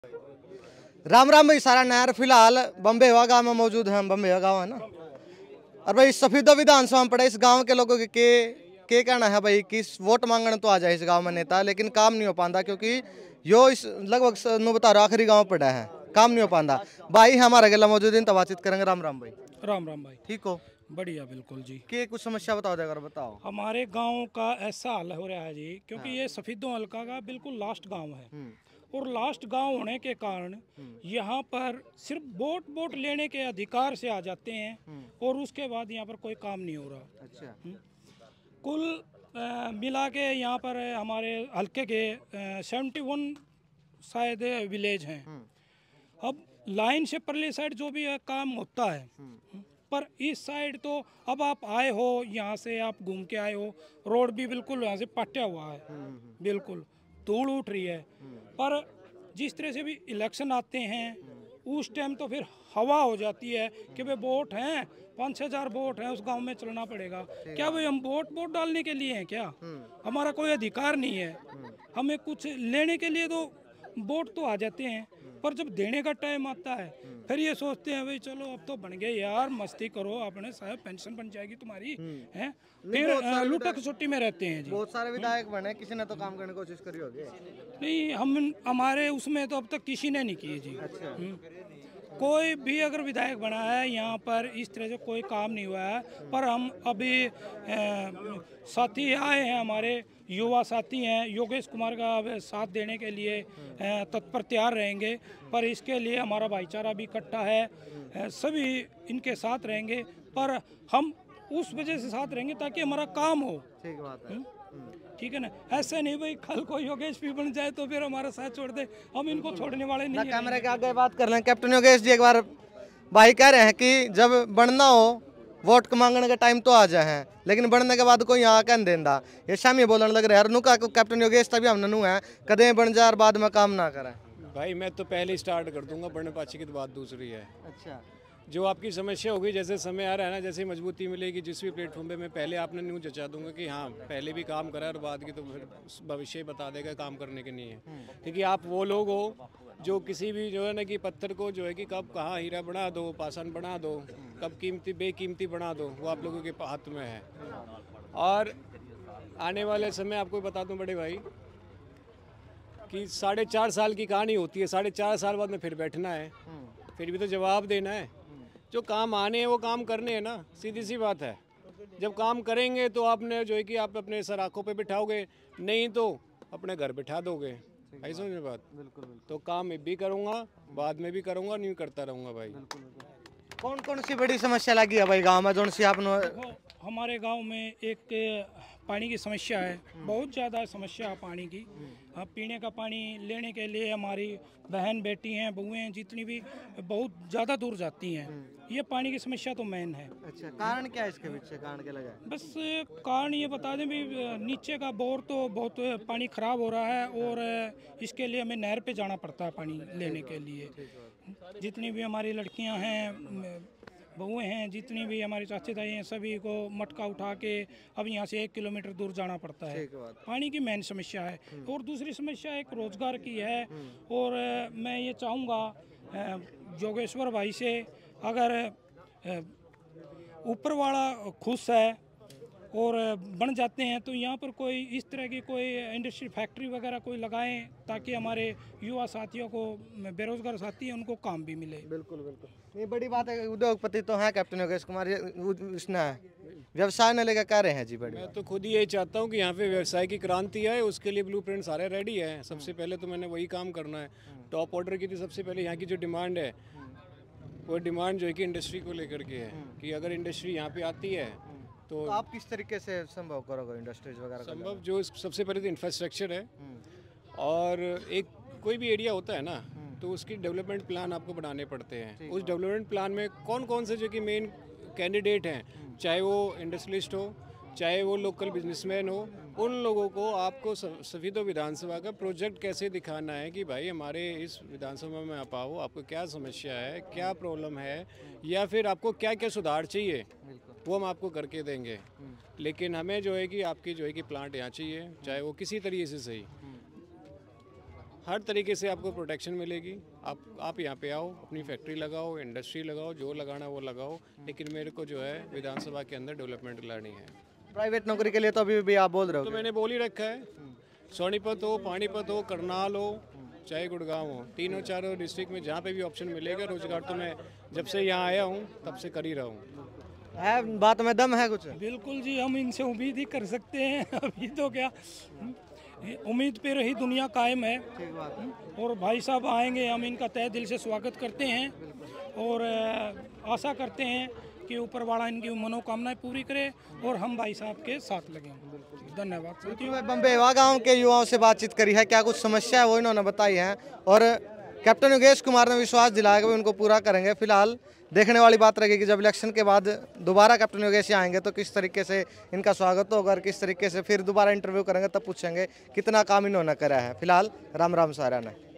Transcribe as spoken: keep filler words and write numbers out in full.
राम राम भाई सारा नहर फिलहाल बम्बे हवा गाँव में मौजूद है। हम बम्बे हवा गाँव है ना। और भाई सफीदो विधानसभा में पड़े इस गांव के लोगों के के, के कहना है भाई कि वोट मांगने तो आ जाए इस गांव में नेता, लेकिन काम नहीं हो पाता क्योंकि यो इस लगभग नो बता रहा आखिरी गांव पड़ा है, काम नहीं हो पाता। भाई हमारे गला मौजूद है तो बातचीत करेंगे। राम राम भाई। राम राम भाई। ठीक हो? बढ़िया बिल्कुल जी। के कुछ समस्या बताओ देगा बताओ। हमारे गांव का ऐसा हाल हो रहा है जी, क्योंकि हाँ। ये सफीदों हल्का का बिल्कुल लास्ट गांव है और लास्ट गांव होने के कारण यहाँ पर सिर्फ वोट वोट लेने के अधिकार से आ जाते हैं और उसके बाद यहाँ पर कोई काम नहीं हो रहा। अच्छा। कुल आ, मिला के यहाँ पर हमारे हल्के के सेवेंटी वन शायद विलेज हैं। अब लाइन से परली साइड जो भी काम होता है, पर इस साइड तो अब आप आए हो यहाँ से, आप घूम के आए हो, रोड भी बिल्कुल यहाँ से पटा हुआ है, बिल्कुल धूल उठ रही है। पर जिस तरह से भी इलेक्शन आते हैं उस टाइम तो फिर हवा हो जाती है कि भाई वोट हैं, पाँच छः हजार वोट हैं, उस गांव में चलना पड़ेगा। क्या भाई हम वोट वोट डालने के लिए हैं क्या? हमारा कोई अधिकार नहीं है। हमें कुछ लेने के लिए तो वोट तो आ जाते हैं, पर जब देने का टाइम आता है फिर ये सोचते हैं भाई चलो अब तो बन गए यार, मस्ती करो, अपने साहब पेंशन बन जाएगी तुम्हारी, हैं? फिर लुटक छुट्टी में रहते हैं जी। बहुत सारे विधायक बने, किसी ने तो काम करने की कोशिश करी होगी। नहीं, हम हमारे उसमें तो अब तक किसी ने नहीं किए जी। अच्छा। कोई भी अगर विधायक बना है यहाँ पर इस तरह से कोई काम नहीं हुआ है। पर हम अभी साथी आए हैं, हमारे युवा साथी हैं, योगेश कुमार का साथ देने के लिए तत्पर तैयार रहेंगे। पर इसके लिए हमारा भाईचारा भी इकट्ठा है, सभी इनके साथ रहेंगे। पर हम उस वजह से साथ रहेंगे ताकि हमारा काम हो। ठीक बात है। ठीक है ना, ऐसे नहीं भाई कल को योगेश भी बन जाए तो फिर हमारा साथ छोड़ दे, हम इनको छोड़ने वाले नहीं हैं। कैमरे के आगे बात कर लें। कैप्टन योगेश जी, एक बार भाई कह रहे हैं कि जब बनना हो वोट मांगने का टाइम तो आ जाए, लेकिन बनने के बाद कोई यहाँ कह देंदा, ये शामी बोलने लग रहे हैं। नुका कैप्टन योगेश तभी हम नू है कदे बन जाए बाद में काम ना करें। भाई मैं तो पहले स्टार्ट कर दूंगा, बढ़ने पाछी की तो बात दूसरी है। अच्छा। जो आपकी समस्या होगी, जैसे समय आ रहा है ना, जैसे मजबूती मिलेगी जिस भी प्लेटफॉर्म पे, मैं पहले आपने न्यूज़ जचा दूंगा कि हाँ पहले भी काम करा और बाद की तो फिर भविष्य बता देगा काम करने के नहीं है। क्योंकि आप वो लोग हो जो किसी भी जो है ना कि पत्थर को जो है कि कब कहाँ हीरा बना दो, पाषाण बना दो, कब कीमती बेकीमती बना दो, वो आप लोगों के हाथ में है। और आने वाले समय आपको बता दूँ बड़े भाई कि साढ़े चार साल की कहानी होती है, साढ़े चार साल बाद में फिर बैठना है, फिर भी तो जवाब देना है। जो काम आने हैं वो काम करने हैं ना, सीधी सी बात है। जब काम करेंगे तो आपने जो है कि आप अपने सर आँखों पे बिठाओगे, नहीं तो अपने घर बिठा दोगे। ऐसी समझ में बात। बिल्कुल बिल्कुल। तो काम मैं भी करूँगा, बाद में भी करूँगा, नहीं करता रहूँगा भाई। बिल्कुल बिल्कुल। कौन कौन सी बड़ी समस्या लगी है भाई गाँव में जो सी आपने? हमारे गांव में एक पानी की समस्या है, बहुत ज़्यादा समस्या है पानी की। अब पीने का पानी लेने के लिए हमारी बहन बेटी हैं, बहुएं हैं, जितनी भी बहुत ज़्यादा दूर जाती हैं। ये पानी की समस्या तो मेन है। अच्छा, कारण क्या है इसके पीछे? कारण क्या लगा? बस कारण ये बता दें भी, नीचे का बोर तो बहुत पानी ख़राब हो रहा है और इसके लिए हमें नहर पे जाना पड़ता है पानी लेने के लिए। जितनी भी हमारी लड़कियाँ हैं, बहुएं हैं, जितनी भी हमारी चाची ताई हैं, सभी को मटका उठा के अब यहाँ से एक किलोमीटर दूर जाना पड़ता है। पानी की मेन समस्या है। और दूसरी समस्या एक रोजगार की है। और मैं ये चाहूँगा जोगेश्वर भाई से, अगर ऊपर वाला खुश है और बन जाते हैं तो यहाँ पर कोई इस तरह की कोई इंडस्ट्री फैक्ट्री वगैरह कोई लगाएं ताकि हमारे युवा साथियों को, बेरोजगार साथी हैं, उनको काम भी मिले। बिल्कुल बिल्कुल, ये बड़ी बात है। उद्योगपति तो हैं कैप्टन योगेश कुमार, इसने व्यवसाय ने लेकर कह रहे हैं जी। बड़ी मैं तो खुद ही यही चाहता हूँ कि यहाँ पे व्यवसाय की क्रांति आए, उसके लिए ब्लूप्रिंट सारे रेडी है। सबसे पहले तो मैंने वही काम करना है। टॉप ऑर्डर की थी सबसे पहले। यहाँ की जो डिमांड है वो डिमांड जो है कि इंडस्ट्री को लेकर के है कि अगर इंडस्ट्री यहाँ पे आती है तो, तो आप किस तरीके से संभव करोगे इंडस्ट्रीज वगैरह? संभव जो सबसे पहले तो इंफ्रास्ट्रक्चर है, और एक कोई भी एरिया होता है ना तो उसकी डेवलपमेंट प्लान आपको बनाने पड़ते हैं। उस डेवलपमेंट प्लान में कौन कौन से जो कि मेन कैंडिडेट हैं, चाहे वो इंडस्ट्रियलिस्ट हो, चाहे वो लोकल बिजनेसमैन हो, उन लोगों को आपको सफीदो विधानसभा का प्रोजेक्ट कैसे दिखाना है कि भाई हमारे इस विधानसभा में आप आओ, आपको क्या समस्या है, क्या प्रॉब्लम है, या फिर आपको क्या क्या सुधार चाहिए, वो हम आपको करके देंगे। लेकिन हमें जो है कि आपकी जो है कि प्लांट यहाँ चाहिए, चाहे वो किसी तरीके से सही। हर तरीके से आपको प्रोटेक्शन मिलेगी। आप आप यहाँ पे आओ, अपनी फैक्ट्री लगाओ, इंडस्ट्री लगाओ, जो लगाना वो लगाओ, लेकिन मेरे को जो है विधानसभा के अंदर डेवलपमेंट लानी है। प्राइवेट नौकरी के लिए तो अभी भी आप बोल रहे तो हो। मैंने बोल ही रखा है, सोनीपत हो, पानीपत हो, करनाल हो, चाहे गुड़गांव हो, तीनों चारों डिस्ट्रिक्ट में जहाँ पे भी ऑप्शन मिलेगा रोजगार, तो मैं जब से यहाँ आया हूँ तब से कर ही रहा हूँ। है बात में दम है कुछ? बिल्कुल जी, हम इनसे उम्मीद ही कर सकते हैं। अभी तो क्या, उम्मीद पे रही दुनिया कायम है। और भाई साहब आएंगे, हम इनका तहे दिल से स्वागत करते हैं और अ, आशा करते हैं कि ऊपर वाला इनकी मनोकामनाएं पूरी करे और हम भाई साहब के साथ लगें। धन्यवाद साथियों। मैं बम्बेवा गांव के युवाओं से बातचीत करी है, क्या कुछ समस्या है वो इन्होंने बताई है और कैप्टन योगेश कुमार ने विश्वास दिलाया कि वो उनको पूरा करेंगे। फिलहाल देखने वाली बात रहेगी कि जब इलेक्शन के बाद दोबारा कैप्टन योगेश आएंगे तो किस तरीके से इनका स्वागत होगा और किस तरीके से फिर दोबारा इंटरव्यू करेंगे, तब पूछेंगे कितना काम इन्होंने करा है। फिलहाल राम राम सारा ने।